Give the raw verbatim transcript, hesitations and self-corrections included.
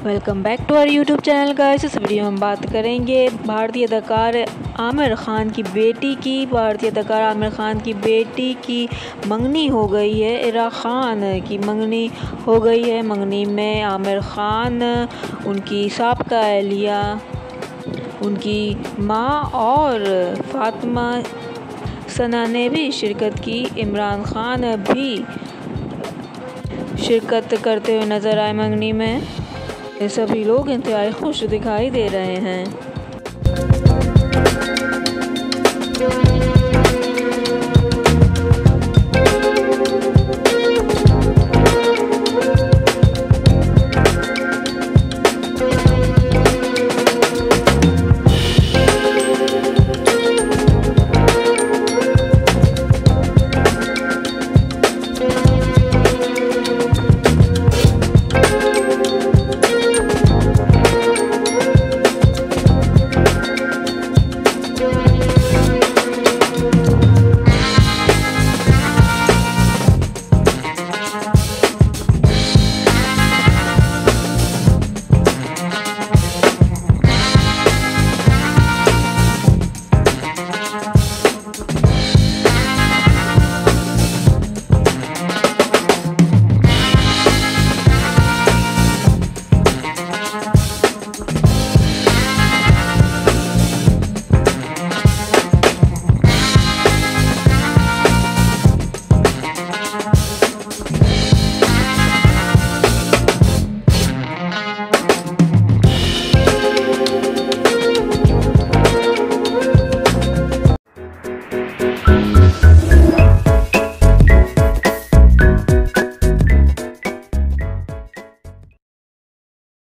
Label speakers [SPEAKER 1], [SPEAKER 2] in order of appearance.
[SPEAKER 1] Welcome back to our YouTube channel guys. इस video में हम बात करेंगे भारतीय अदाकार आमिर खान की बेटी की। भारतीय अदाकार आमिर खान की बेटी की मंगनी हो गई है। इराखान की मंगनी हो गई है। मंगनी में आमिर खान, उनकी साबका अहलिया, उनकी माँ और फातिमा सना ने भी शिरकत की। इमरान खान भी शिरकत करते हुए नज़र आए मंगनी में। ये सभी लोग इंतहाई खुश दिखाई दे रहे हैं।